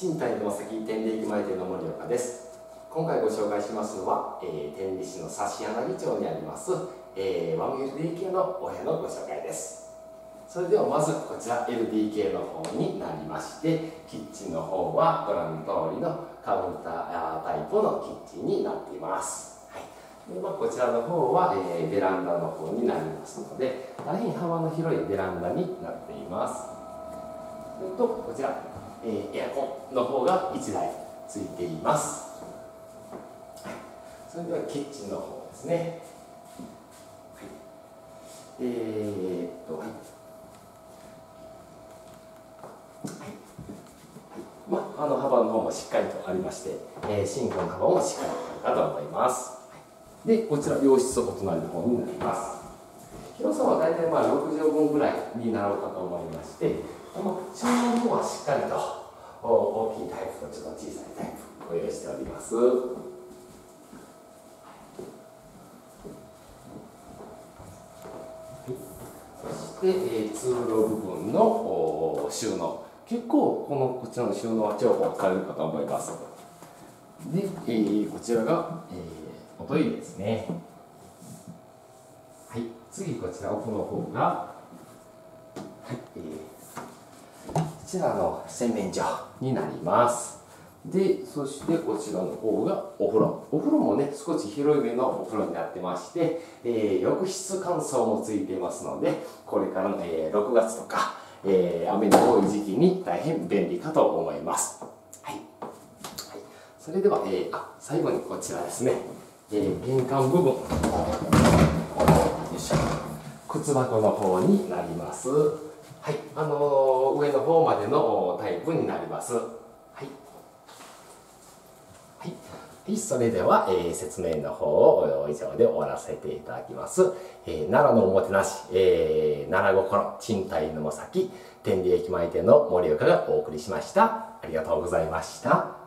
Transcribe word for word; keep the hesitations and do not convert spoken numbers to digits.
賃貸の先天理駅前店の森岡です。今回ご紹介しますのは、えー、天理市の指柳町にあります、えー、ワンエルディーケー のお部屋のご紹介です。それではまずこちら エルディーケー の方になりまして、キッチンの方はご覧の通りのカウンタータイプのキッチンになっています。はい、でまあ、こちらの方は、えー、ベランダの方になりますので、大変幅の広いベランダになっています。それとこちら、えー、エアコンの方がいちだいついています。はい、それではキッチンの方ですね。はい、えー、っと、はい。まあ、あの幅の方もしっかりとありまして、えー、シンクの幅もしっかりあるかと思います。で、こちら洋室お隣の方になります。広さは大体まあろくじょうぶんぐらいになろうかと思いまして、この収納の方はしっかりと大きいタイプとちょっと小さいタイプご用意しております。そして、えー、通路部分の収納、結構このこちらの収納は重宝されるかと思います。で、えー、こちらが、えー、おトイレですね。はい、次こちら奥の方が、はい、えー、こちらの洗面所になります。で、そしてこちらの方がお風呂。お風呂もね、少し広いめのお風呂になってまして、えー、浴室乾燥もついていますので、これからの、えー、ろくがつとか、えー、雨の多い時期に大変便利かと思います。はい。はい、それでは、えー、あ、最後にこちらですね。えー、玄関部分。よいしょ。靴箱の方になります。はい。あのー、上の方までのタイプになります。はい。はい、それでは、えー、説明の方を以上で終わらせていただきます。えー、奈良のおもてなし、えー、奈良心、賃貸の先、天理駅前店の森岡がお送りしました。ありがとうございました。